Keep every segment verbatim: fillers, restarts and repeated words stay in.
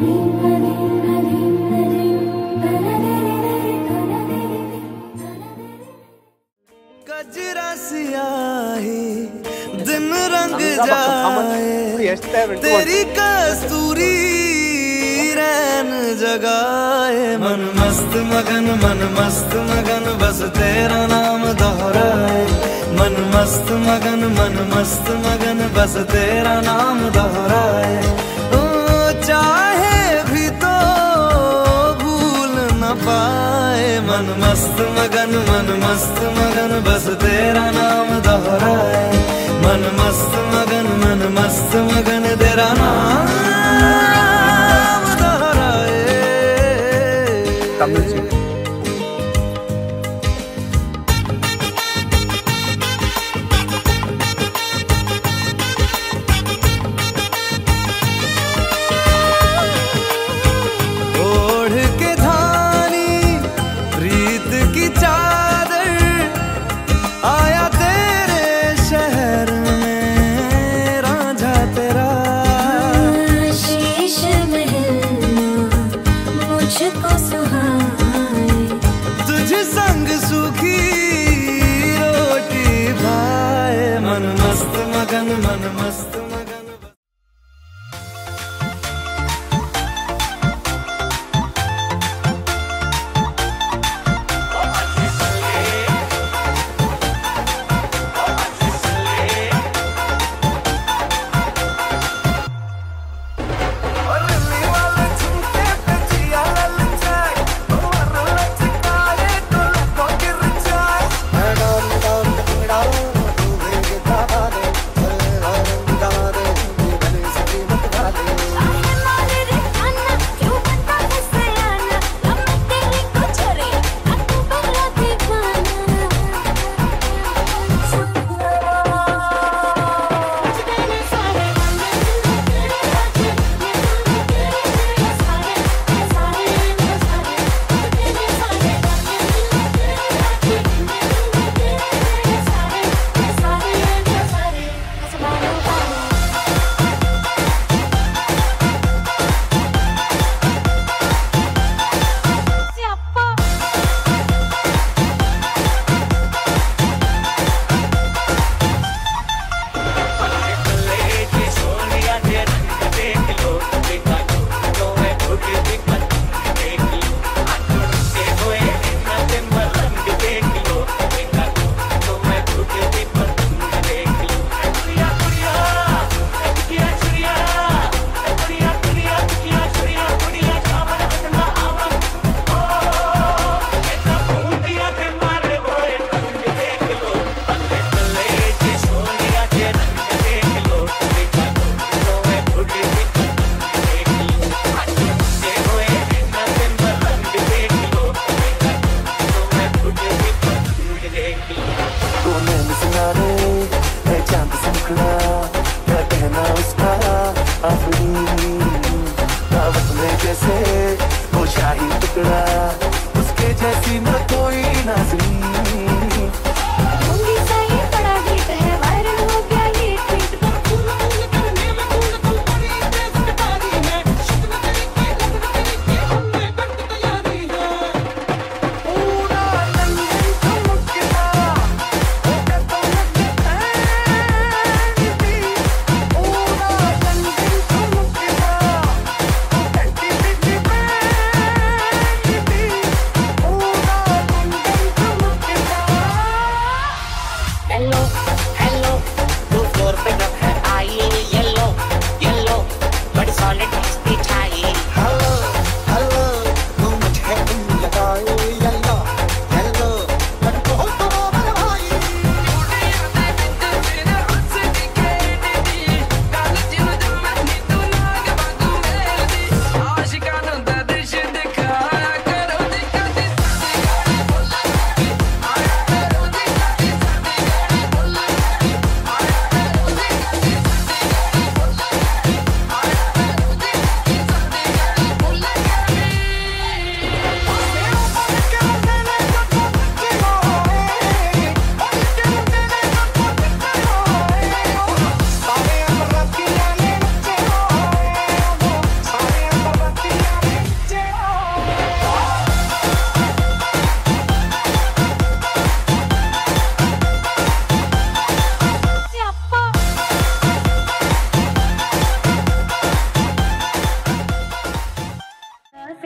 गजरा सियाही दिन रंग जाए तेरी कस्तूरी रैन जगाए मन मस्त मगन मन मस्त मगन बस तेरा नाम दोहराए मन मस्त मगन मन मस्त मगन बस तेरा नाम दोहराए ओ चाहे भी तो भूल न पाए मन मस्त मगन मन मस्त मगन बस तेरा नाम दोहराए मन मस्त मगन मन मस्त मगन तेरा नाम दोहराए। ओढ़ के धानी प्रीत की चादर आया तेरे शहर में रांझा तेरा शीश महल मुझको सुहाए तुझ संग सूखी रोटी भाए मन मस्त मगन मन मस्त मगन। उसके जैसी न कोई नाज़नी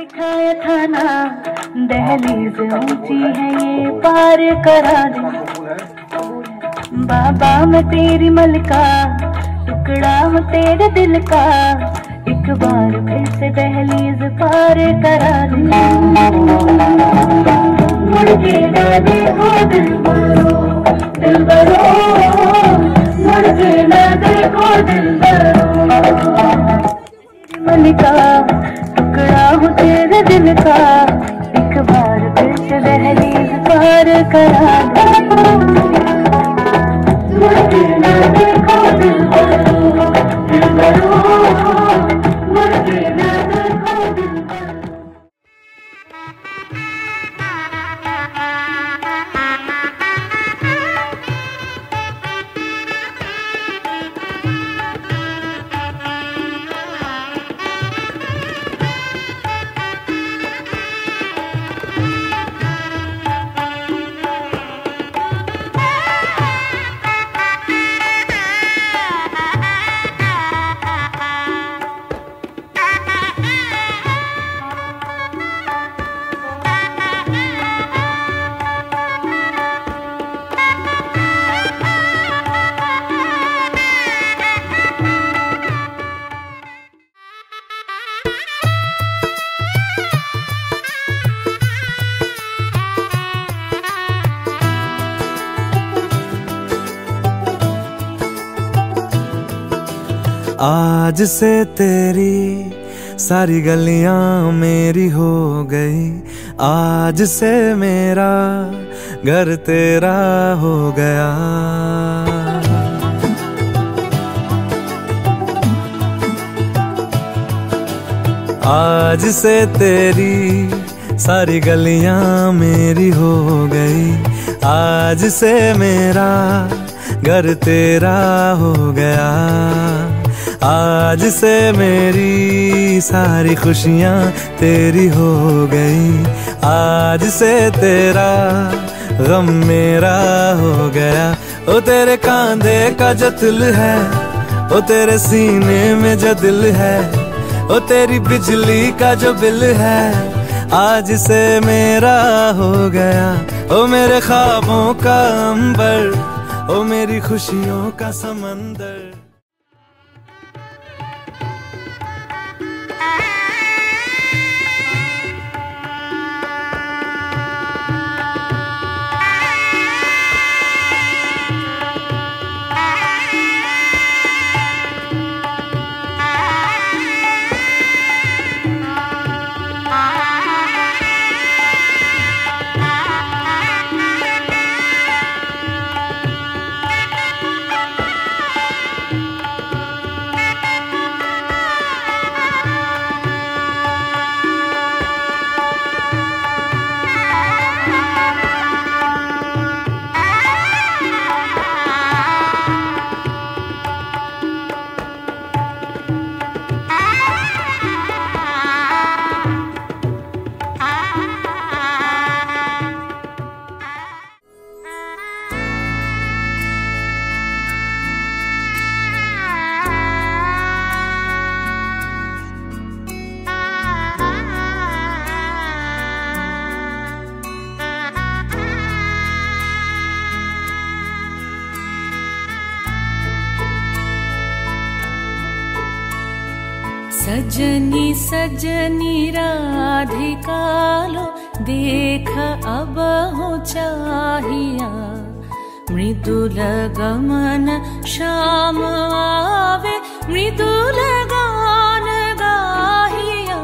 सिखाया था ना, दहलीज ऊंची है ये पार करा दे। बाबा मैं तेरी मलका, टुकड़ा हूँ तेरे दिल का, एक बार फिर से दहलीज पार करा दे। मुड़ के ना देखो दिलबरो, दिलबरो, मुड़ के ना देखो दिलबरो। मलिका टुकड़ा हूँ तेरे दिल का, एक बार फिर से दहलीज पार करा दे। मुड़ के ना देखो दिलबरो, दिलबरो, मुड़ के ना देखो दिलबरो। आज से तेरी सारी गलियां मेरी हो गई, आज से मेरा घर तेरा हो गया। आज से तेरी सारी गलियां मेरी हो गई, आज से मेरा घर तेरा हो गया। आज से मेरी सारी खुशियां तेरी हो गई, आज से तेरा गम मेरा हो गया। ओ तेरे कांधे का जो दिल है, ओ तेरे सीने में जो दिल है, ओ तेरी बिजली का जो बिल है, आज से मेरा हो गया। ओ मेरे ख्वाबों का अंबर, ओ मेरी खुशियों का समंदर। सजनी सजनी राधिका लो, देख अब हो चाहिया। मृदुल गमन श्याम आवे, मृदुल गान गाहिया।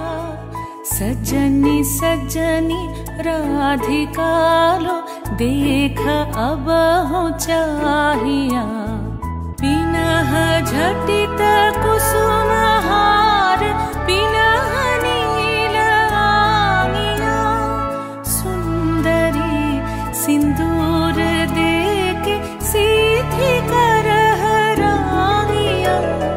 सजनी सजनी राधिका लो, देख अब हो चाहिया। पिनह झटित कुसुम हार, पिनह नील आंगिया। सुंदरी सिंदूर देके सीधी करह रानिया।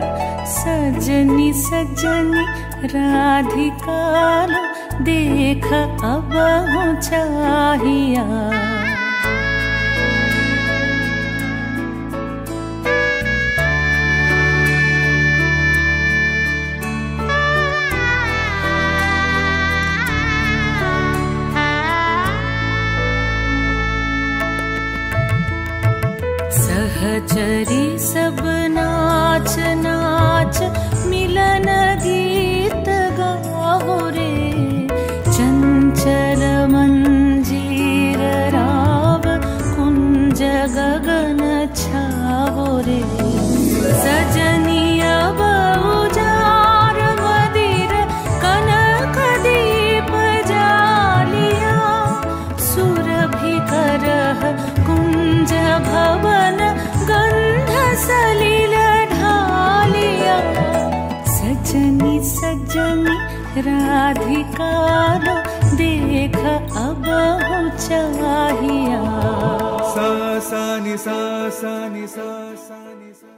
सजनी सजनी राधिका लो, देख अब हो चाहिया। राधिका लो देख अब हो चाहिया। सा सा नि सा सा नि सा सा नि सा।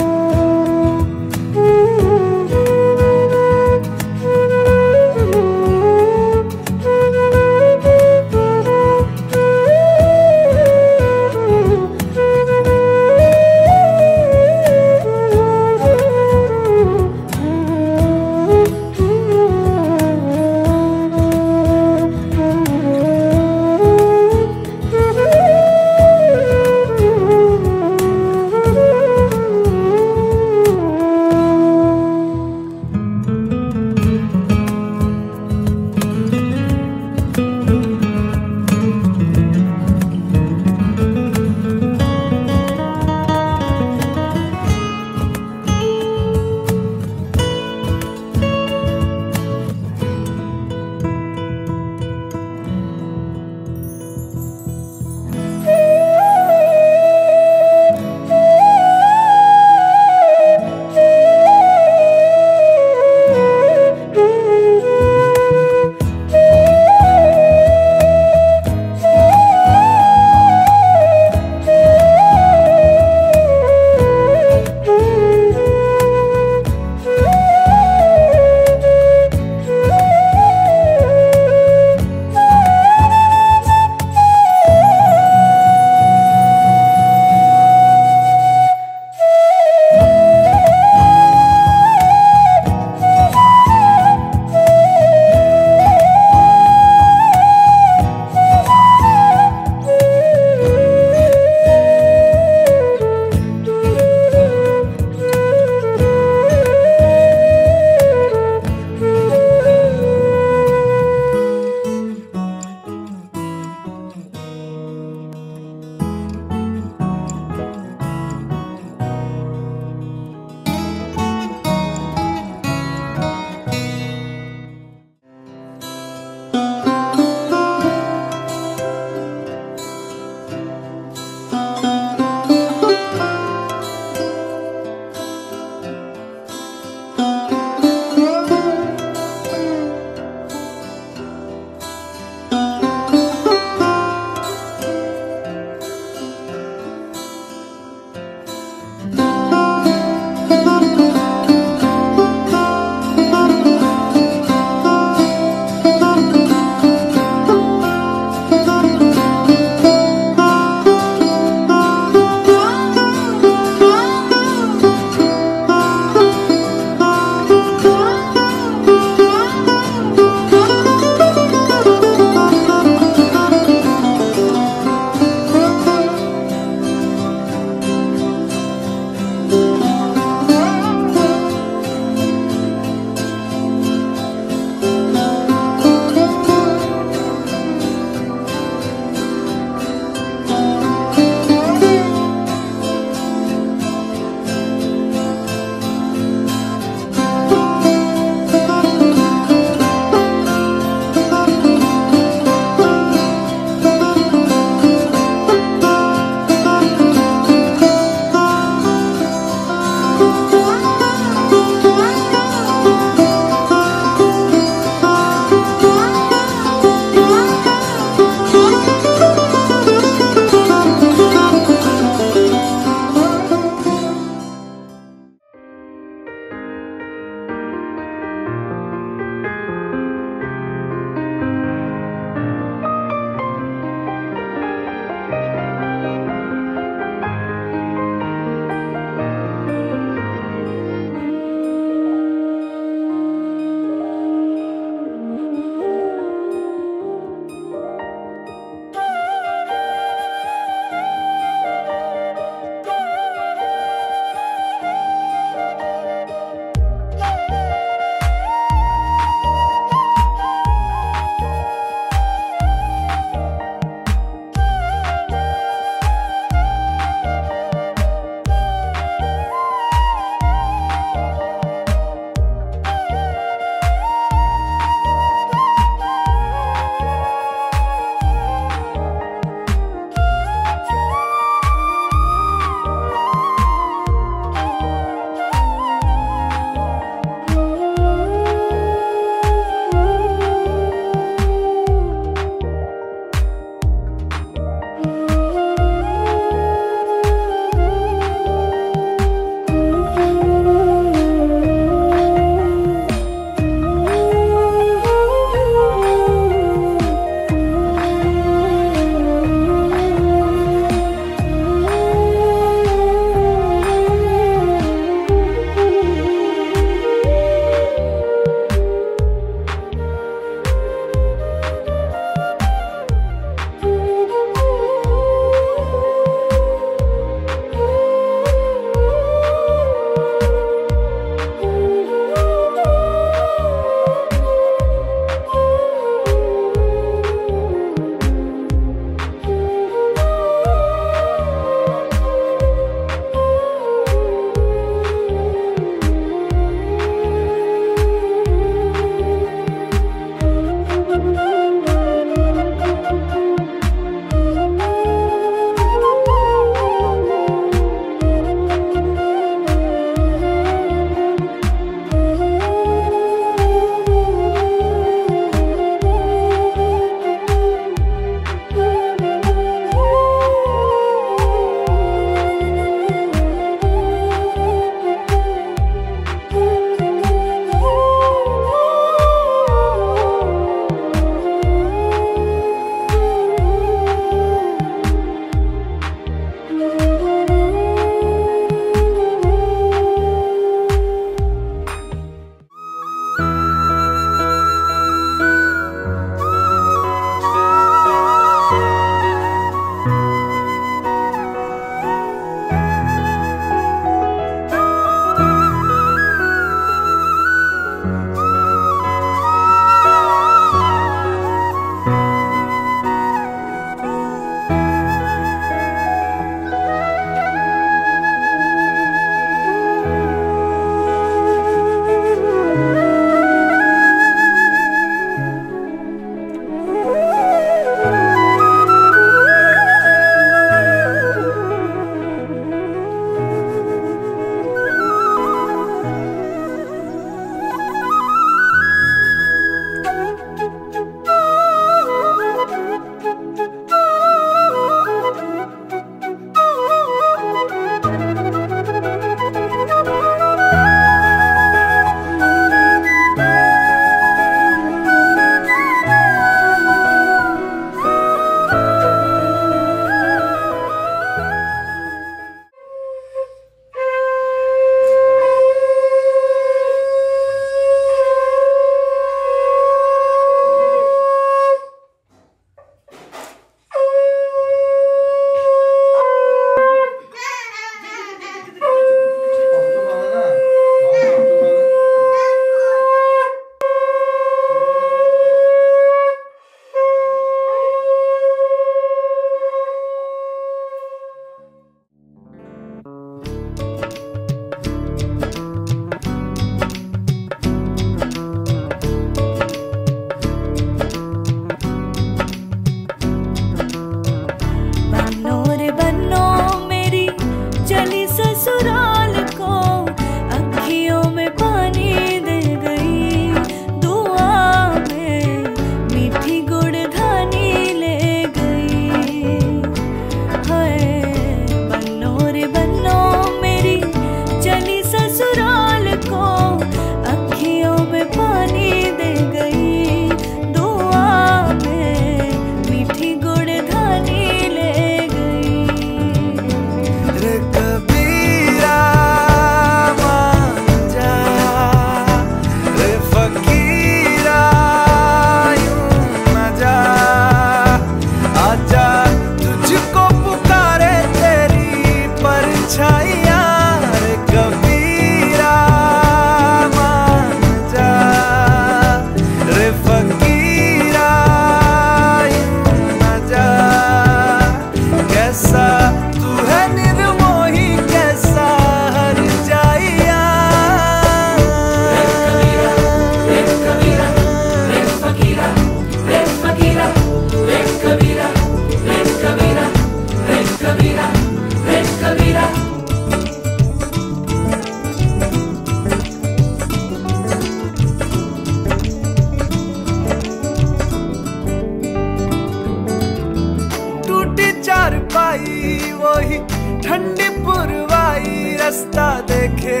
ठंडी पुरवाई रास्ता देखे,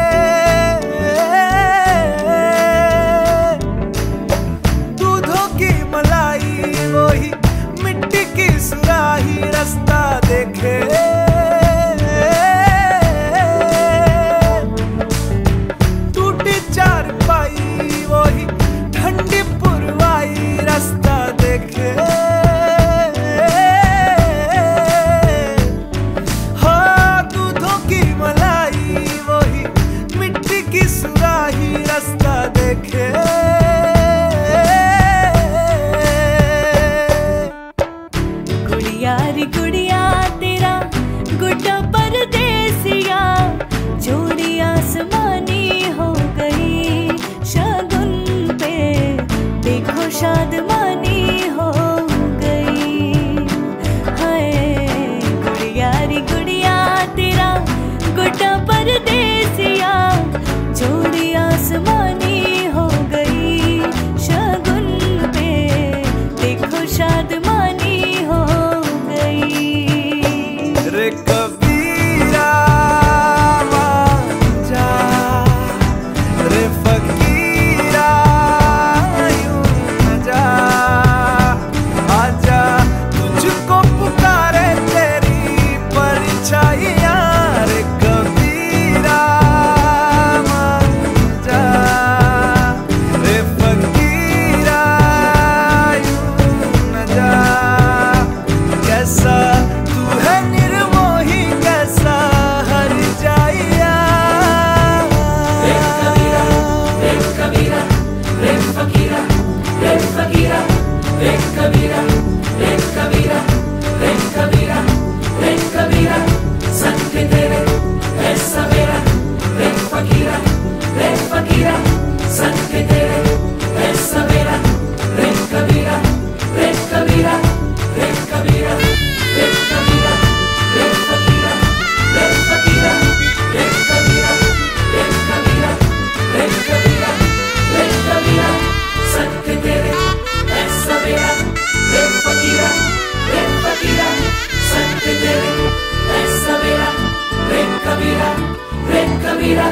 दूधों की मलाई वही मिट्टी की सुराही रास्ता देखे, टूटी चारपाई वही ठंडी पुरवाई रास्ता देखे, हाँ दूधों की मलाई वही मिट्टी की सुराही रास्ता देखे। गुड़िया रे गुड़िया तेरा गुड्डा परदेसिया, जोड़ी आसमानी हो गई शगुन पे, देखो शादमानी हो गई। हाय गुड़िया रे गुड़िया तेरा गुड्डा परदेसिया, जोड़ी आसमानी हो गई शगुन पे, देखो शादमानी हो गई। रे कबीरा मान जा, रे फकीरा यूं न जा, आजा तुझको पुकारे तेरी परछाइयाँ। रे कबीरा मान जा, रे फकीरा यूं न जा, कैसा तू है निर्मोही कैसा हर जाइया। रे कबीरा रे कबीरा रे फकीरा रे फकीरा रे कबीरा रे कबीरा रे कबीरा रे कबीरा, संग तेरे है सवेरा। रे फकीरा रे फकीरा संग तेरे है सवेरा। रे कबीरा रे कबीरा रे कबीरा रे कबीरा रे फकीरा रे फकीरा रे कबीरा रे कबीरा रे कबीरा रे कबीरा, संग तेरे है सवेरा। रे फकीरा रे फकीरा संग तेरे है सवेरा। रे कबीरा रे कबीरा।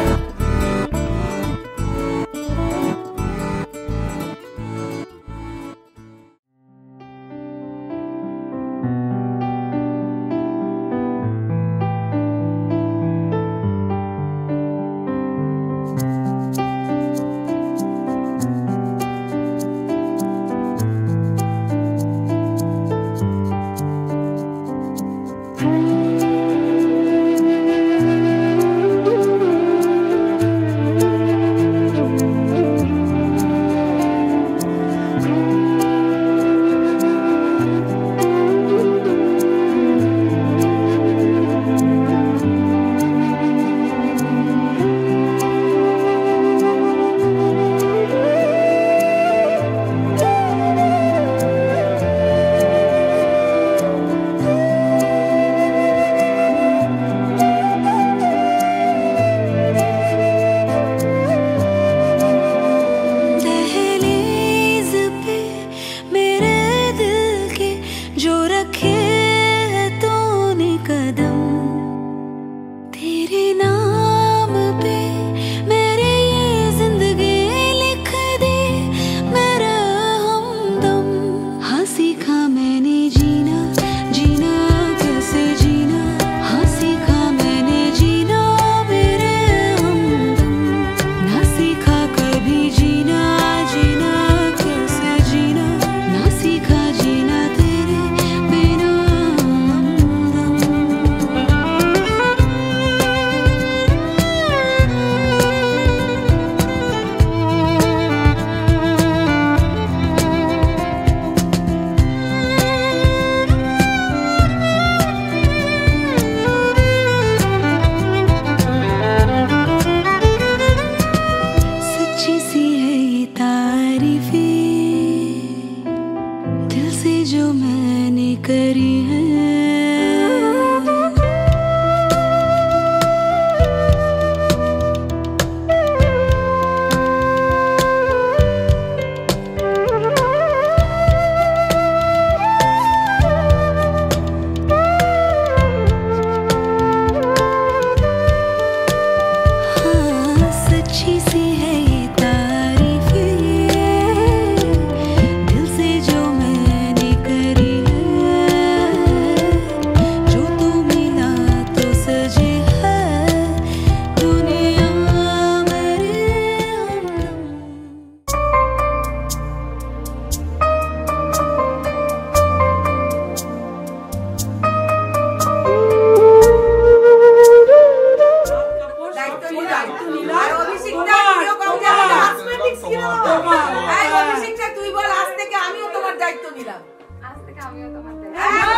তোমার দায়িত্ব নিলাম। আজ থেকে আমিও তোমার দায়িত্ব।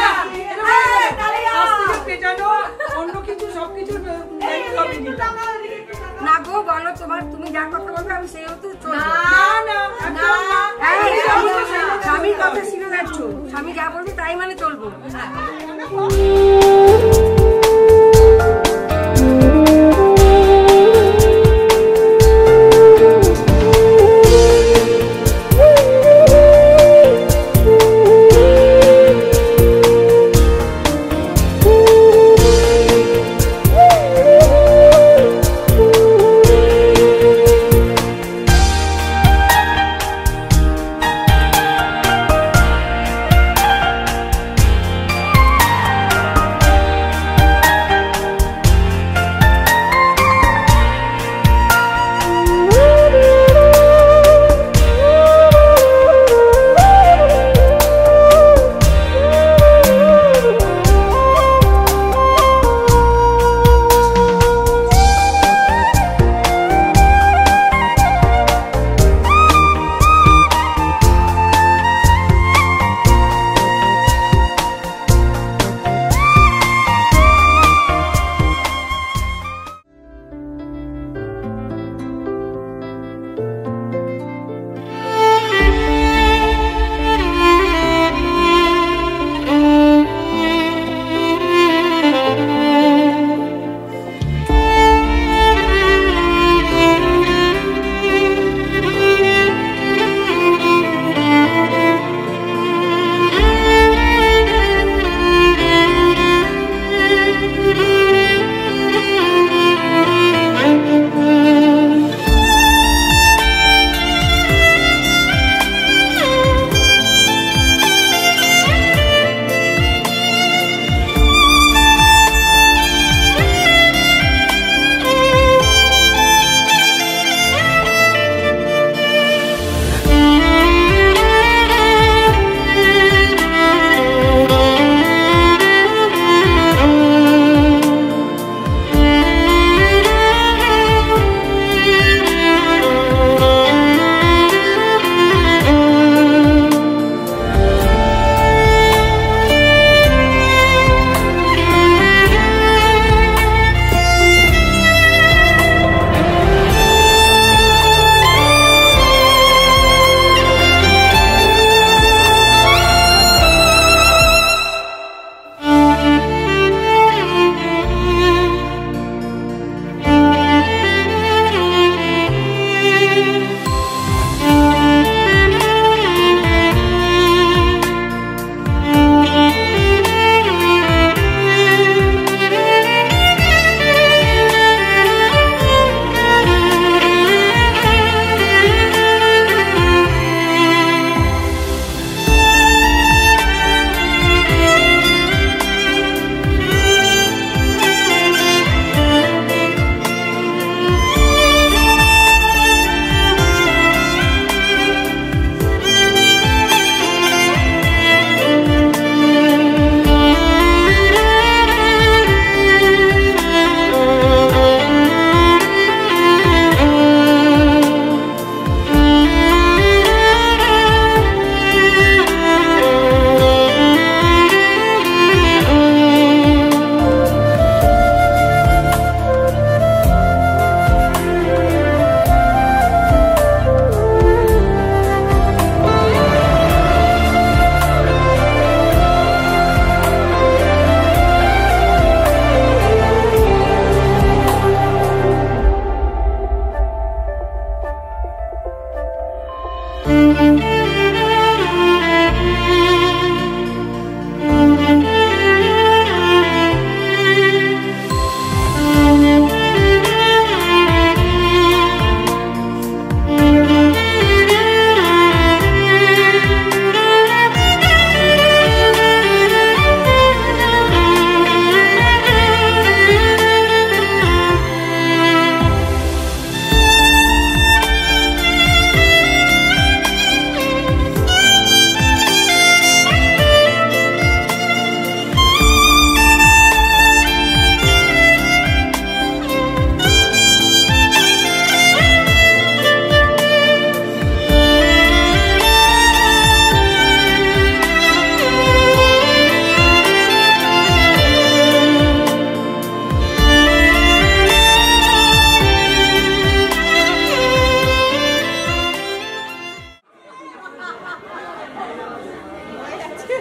আজ থেকে পেটানো অন্য কিছু সবকিছু দায়িত্ব আমি নিলাম। না গো বলো তোমার, তুমি যা কথা বলবে আমি সেই মতো চলবো। না না স্বামীর কথা শুনে যাচ্ছ, স্বামী যা বলবে তাই মানে চলবো।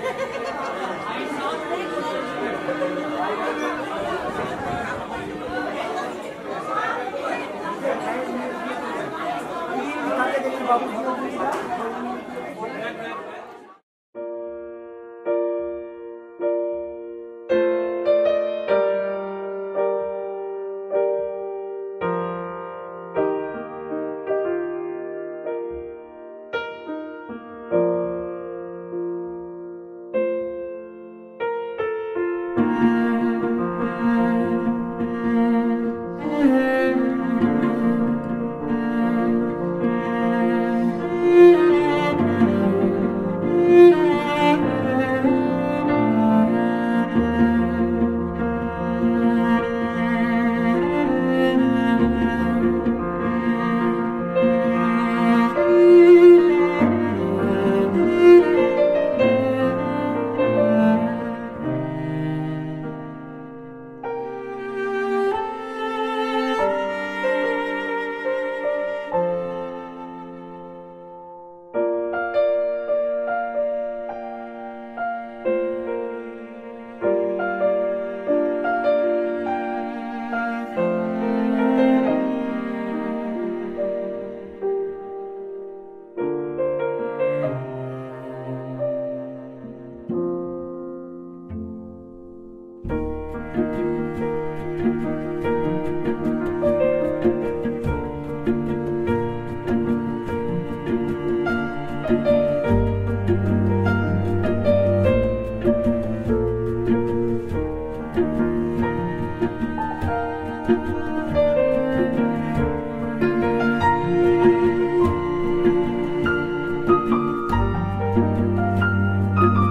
Thank you.